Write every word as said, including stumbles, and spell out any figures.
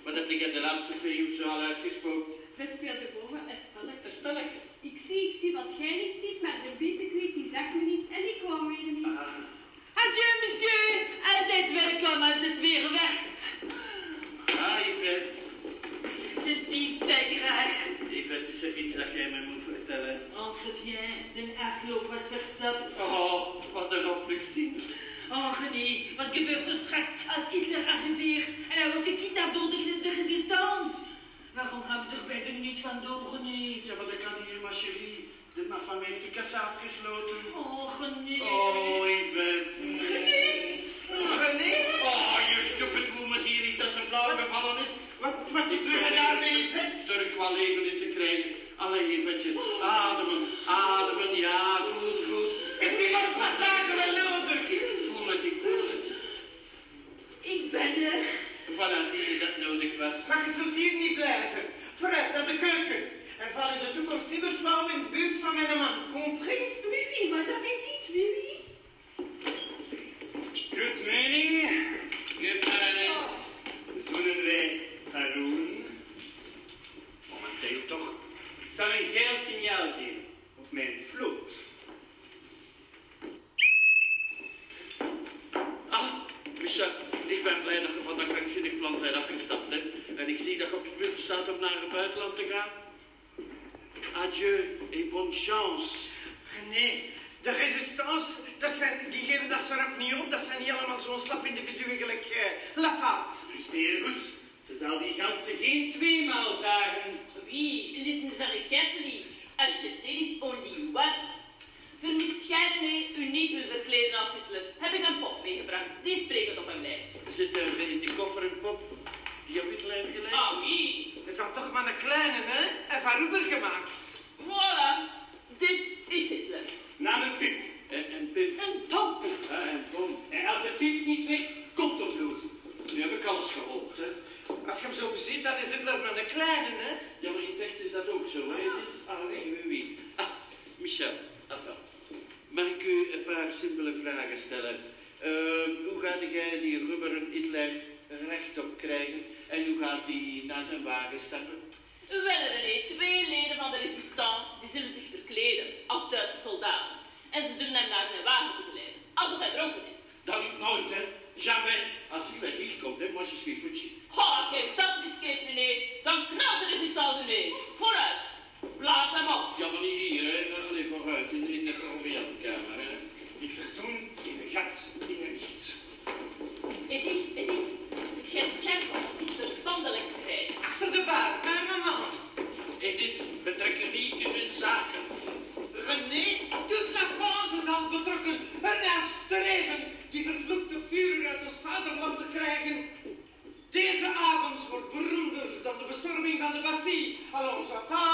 Wat heb jij de laatste twee uur zo al uitgesproken? We speelden boven een spelletje. Een spelletje? Ik zie, ik zie wat jij niet ziet, maar de bietenkwiet die zag me niet en ik kwam weer niet. Ah. Adieu, monsieur. Altijd welkom als het weer werkt. Ah, Yvette. De dienstwijkeraar. Yvette, is er iets dat jij mij moet vertellen? Entretien, de afloop was verstopt. Oh, wat een opluchting. Och nee, wat gebeurt er straks als Hitler arriveert en hij wordt gekidnapt door de, de resistance? Waarom gaan we er beiden niet van door, nee? Ja, maar dat kan niet, ma chérie. De mafam heeft de kassa afgesloten. Och nee. Oh, Yvette. René? René? Oh, je stupid woman, zie je niet dat ze flauw gevallen is? Wat, wat gebeurt er daarmee, Yvette? Durf wel leven in te krijgen. Allee, Yvette, ademen, ademen, ja, goed, goed. Is die massage wel nodig? Ik voel het, ik voel het. Ik ben er. Voilà, zie je dat nodig was. Maar je zult hier niet blijven. Vooruit naar de keuken. En val in de toekomst niet meer flauw in de buurt van mijn man. Compris? Oui, oui, madame Edith, oui, oui. Good morning. Good morning. Zullen wij gaan doen? Momenteel toch? Ik zal een geel signaal geven op mijn vloot. Ah, Micha, ik ben blij dat je van dat krankzinnig plan bent afgestapt, hè. En ik zie dat je op het punt staat om naar het buitenland te gaan. Adieu et bonne chance. Nee, de resistance, dat zijn, die geven dat zo rap niet op. Dat zijn niet allemaal zo'n slap individuen gelijk uh, Lafarge. Dus heel goed. Ze zal die ganzen geen tweemaal zagen. Oui, listen very carefully. Als je zegt only once. Vermits jij u niet wil verkleden als Hitler, heb ik een pop meegebracht. Die spreekt op een lijn. Zit er in die koffer een pop die op Hitler gelijk? Ah oui. Dat is dan toch maar een kleine, hè? En van rubber gemaakt. Voilà. Dit is Hitler. Naam een pip. En, en Pip. Een pomp. Ah, en Tom. En als de pip niet werkt, komt oplossen. Nu heb ik alles gehoopt, hè. Als je hem zo beziet, dan is het maar een kleine, hè? Ja, maar in het echt is dat ook zo, hè. Dit, ah, oui, oui, oui. Ah, Michel, attends. Mag ik u een paar simpele vragen stellen? Uh, hoe gaat jij die rubberen Hitler rechtop krijgen? En hoe gaat hij naar zijn wagen stappen? Wel, René, twee leden van de resistance die zullen zich verkleden als Duitse soldaten. En ze zullen hem naar zijn wagen begeleiden, alsof hij dronken is. Dat lukt nooit, hè. Jamais. Als Hitler hier komt, hè, moi je suis foutu. Goh, als jij dat riskeert, René, dan knalt de resistance u neer. Vooruit. Plaats hem op. Ja, maar niet hier, hè. Allee, vooruit, in, in de proviantkamer, hè. Ik vertoon in een gat in een gids. Edith, Edith, heb jij het scherp de spandelijk te krijgen? Achter de baar, bij mijn man. Edith, betrek er niet in hun zaken. René, toute la France is al betrokken. Er is streven die vervloekte vuur uit ons vaderland te krijgen. Deze avond wordt beroemder dan de bestorming van de Bastille. Al onze vader